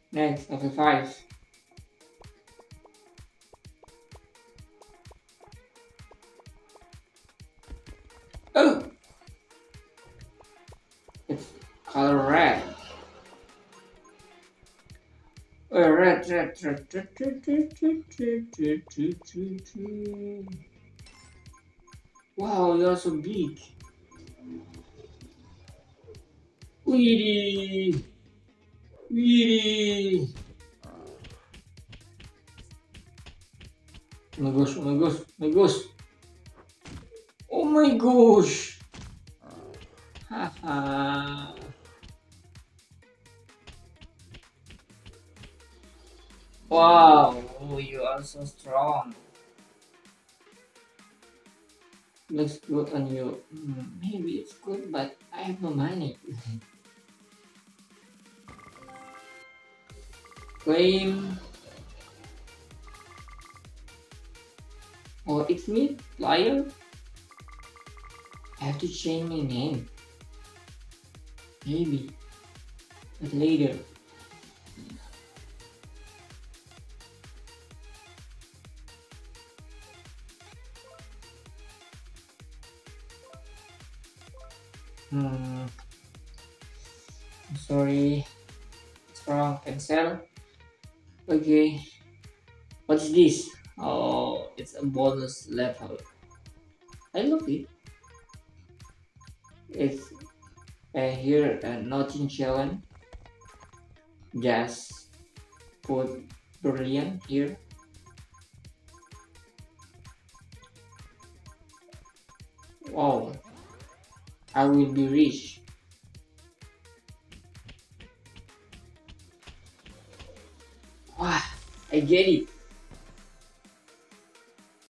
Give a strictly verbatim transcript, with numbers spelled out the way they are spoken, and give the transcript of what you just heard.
Next, level five. Oh! It's color red. Oh, red, red, red, red, red, red, red, red, red, red, red, red. Wow, you're so big. Weedy! Weedy! Oh my gosh, oh my gosh, oh my gosh! Oh my gosh! Haha! Wow, you are so strong. Looks good on you. Hmm, maybe it's good, but I have no money. Claim. Oh, it's me, liar. I have to change my name. Maybe, but later. Hmm. I'm sorry. It's wrong. Cancel. Okay. What's this? Oh, it's a bonus level. I love it. It's uh, here a nothing challenge. Just put brilliant here. Wow, I will be rich. Wow, I get it.